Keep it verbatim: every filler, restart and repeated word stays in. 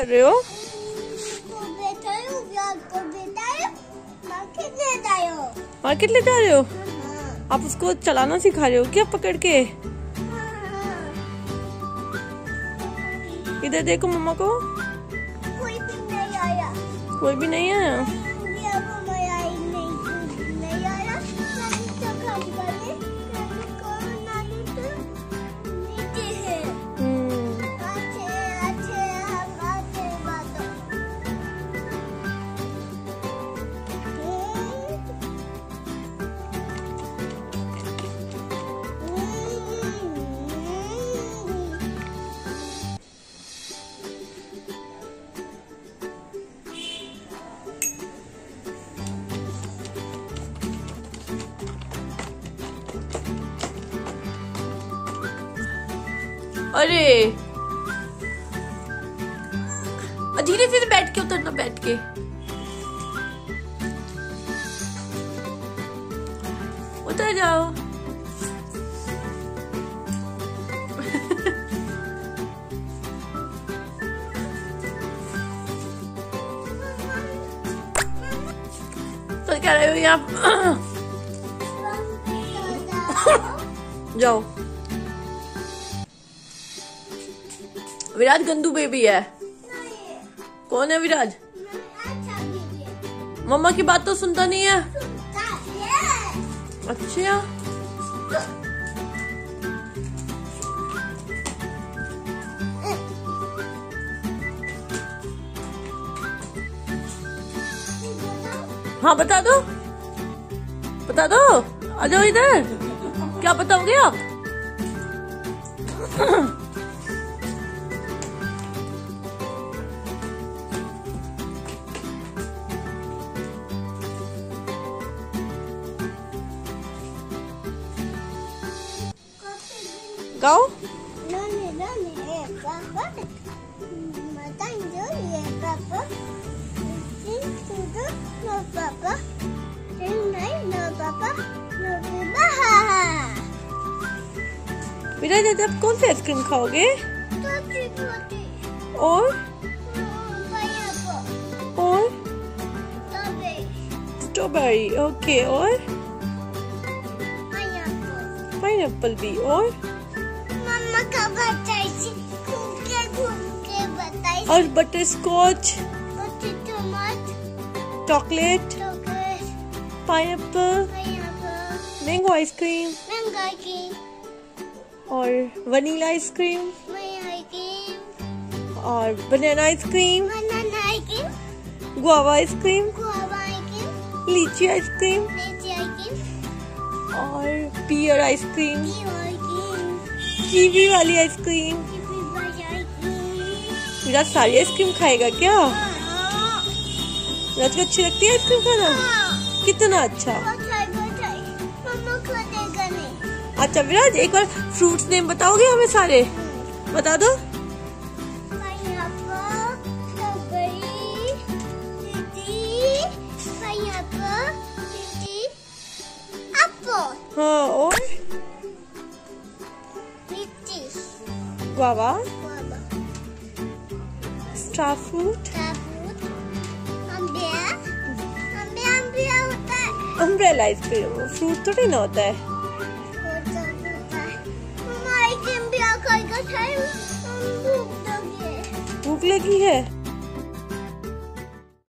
कर रहे हो? मार्केट ले जा रहे हो? आप उसको चलाना सिखा रहे हो क्या पकड़ के? इधर देखो मम्मा को। कोई भी नहीं आया। कोई भी नहीं आया? अरे धीरे धीरे बैठ के उतरना, बैठ के। उतर जाओ। तो क्या रहे हो यहाँ? जाओ। विराज गंदू बेबी है। कौन है विराज? मम्मा की बात तो सुनता नहीं है। अच्छा हाँ बता दो, बता दो। आ जाओ इधर। क्या बताओगे आप? गाओ। विराज आप कौन सी आइसक्रीम खाओगे? और और स्ट्रॉबेरी। ओके। और पाइनएप्पल भी। और मम्मा का बताई घूम के घूम के बताई। और बटर स्कॉच, टमाटर, chocolate, pineapple, mango ice cream, mango ice cream, और वनीला आइसक्रीम, आइसक्रीम, और banana ice cream, banana ice cream, guava ice cream, guava ice cream, lychee ice cream, lychee ice cream, और पियर आइसक्रीम, आइसक्रीम, कीवी वाली आइसक्रीम। कीवी वाली आइसक्रीम। विराज सारी आइसक्रीम खाएगा क्या? विराज को अच्छी लगती है आइसक्रीम खाना? कितना अच्छा। मम्मा खाएगा नहीं। अच्छा विराज एक बार फ्रूट्स नेम बताओगे हमें सारे? बता दो। हाँ। और guava, star fruit, umbrella ice cream. Fruit थोड़ी ना होता है। भूख लगी है?